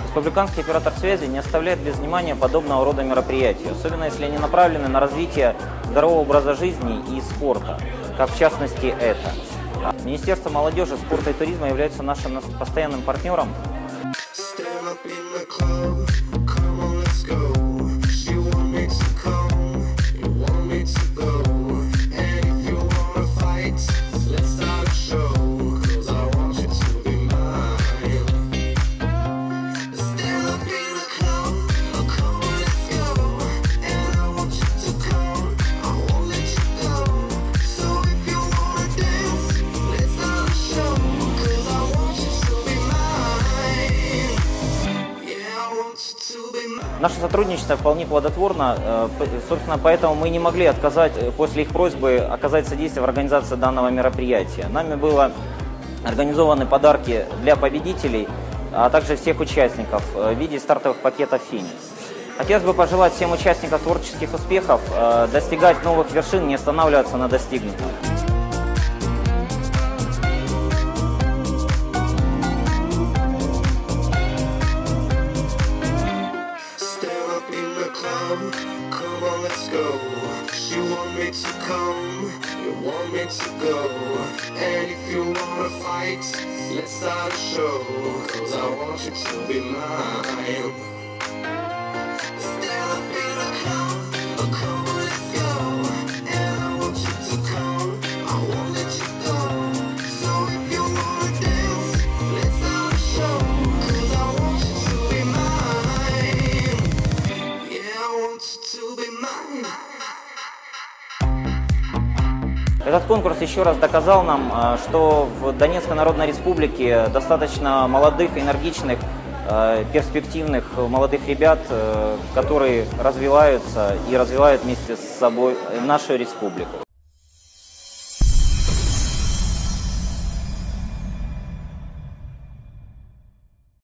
Республиканский оператор связи не оставляет без внимания подобного рода мероприятия, особенно если они направлены на развитие здорового образа жизни и спорта, как в частности это. Министерство молодежи, спорта и туризма является нашим постоянным партнером. Наше сотрудничество вполне плодотворно, собственно, поэтому мы не могли отказать после их просьбы оказать содействие в организации данного мероприятия. Нами были организованы подарки для победителей, а также всех участников в виде стартовых пакетов «Феникс». Хотелось бы пожелать всем участникам творческих успехов, достигать новых вершин, не останавливаться на достигнутом. Come on, let's go. You want me to come, you want me to go. And if you wanna fight, let's start a show. Cause I want you to be mine. Stand up in the club, come on, let's go. And I want you to come, I won't let you go. So if you wanna dance, let's start a show. Cause I want you to be mine. Yeah, I want you to be mine. Этот конкурс еще раз доказал нам, что в Донецкой Народной Республике достаточно молодых, энергичных, перспективных молодых ребят, которые развиваются и развивают вместе с собой нашу республику.